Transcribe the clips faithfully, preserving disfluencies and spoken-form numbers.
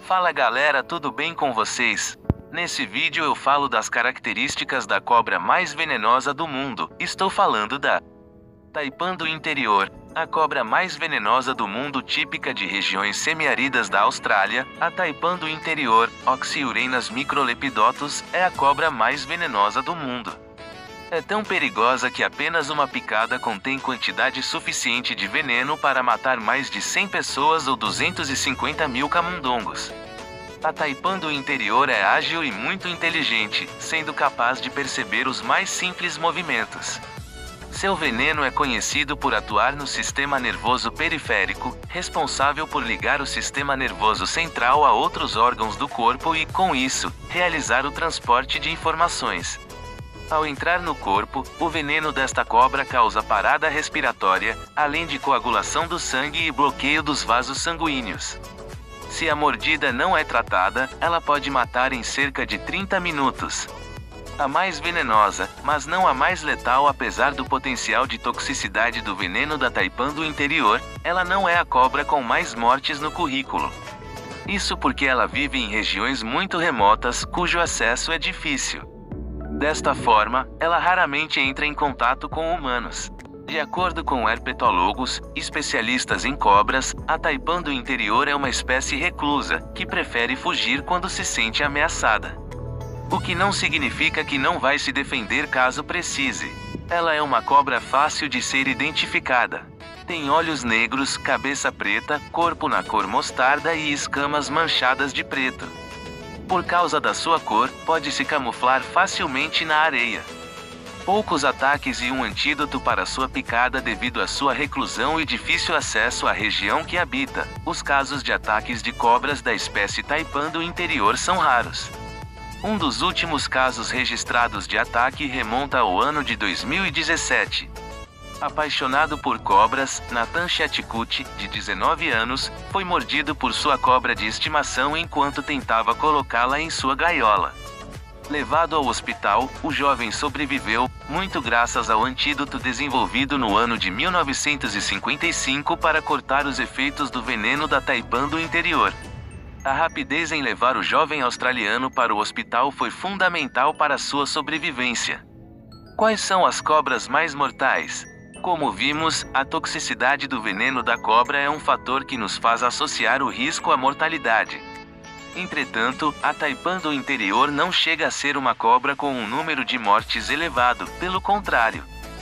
Fala galera, tudo bem com vocês? Nesse vídeo eu falo das características da cobra mais venenosa do mundo. Estou falando da taipan do interior, a cobra mais venenosa do mundo, típica de regiões semiáridas da Austrália. A taipan do interior, Oxyurenas microlepidotus, é a cobra mais venenosa do mundo. É tão perigosa que apenas uma picada contém quantidade suficiente de veneno para matar mais de cem pessoas ou duzentos e cinquenta mil camundongos. A taipan do interior é ágil e muito inteligente, sendo capaz de perceber os mais simples movimentos. Seu veneno é conhecido por atuar no sistema nervoso periférico, responsável por ligar o sistema nervoso central a outros órgãos do corpo e, com isso, realizar o transporte de informações. Ao entrar no corpo, o veneno desta cobra causa parada respiratória, além de coagulação do sangue e bloqueio dos vasos sanguíneos. Se a mordida não é tratada, ela pode matar em cerca de trinta minutos. A mais venenosa, mas não a mais letal apesar do potencial de toxicidade do veneno da taipan do interior, ela não é a cobra com mais mortes no currículo. Isso porque ela vive em regiões muito remotas, cujo acesso é difícil. Desta forma, ela raramente entra em contato com humanos. De acordo com herpetólogos, especialistas em cobras, a taipan do interior é uma espécie reclusa, que prefere fugir quando se sente ameaçada. O que não significa que não vai se defender caso precise. Ela é uma cobra fácil de ser identificada. Tem olhos negros, cabeça preta, corpo na cor mostarda e escamas manchadas de preto. Por causa da sua cor, pode se camuflar facilmente na areia. Poucos ataques e um antídoto para sua picada devido à sua reclusão e difícil acesso à região que habita. Os casos de ataques de cobras da espécie taipan do interior são raros. Um dos últimos casos registrados de ataque remonta ao ano de dois mil e dezessete. Apaixonado por cobras, Nathan Chatcutt, de dezenove anos, foi mordido por sua cobra de estimação enquanto tentava colocá-la em sua gaiola. Levado ao hospital, o jovem sobreviveu, muito graças ao antídoto desenvolvido no ano de mil novecentos e cinquenta e cinco para cortar os efeitos do veneno da taipan do interior. A rapidez em levar o jovem australiano para o hospital foi fundamental para sua sobrevivência. Quais são as cobras mais mortais? Como vimos, a toxicidade do veneno da cobra é um fator que nos faz associar o risco à mortalidade. Entretanto, a taipan do interior não chega a ser uma cobra com um número de mortes elevado, pelo contrário.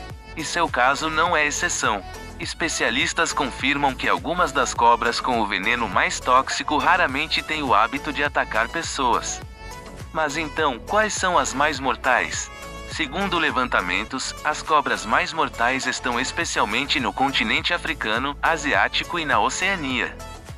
E seu caso não é exceção. Especialistas confirmam que algumas das cobras com o veneno mais tóxico raramente têm o hábito de atacar pessoas. Mas então, quais são as mais mortais? Segundo levantamentos, as cobras mais mortais estão especialmente no continente africano, asiático e na Oceania.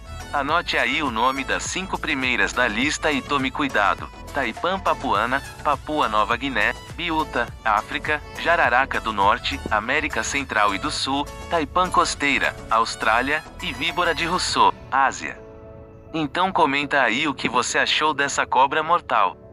Anote aí o nome das cinco primeiras da lista e tome cuidado: taipan papuana, Papua Nova Guiné, biúta, África, jararaca do Norte, América Central e do Sul, taipan costeira, Austrália, e víbora de Rousseau, Ásia. Então comenta aí o que você achou dessa cobra mortal.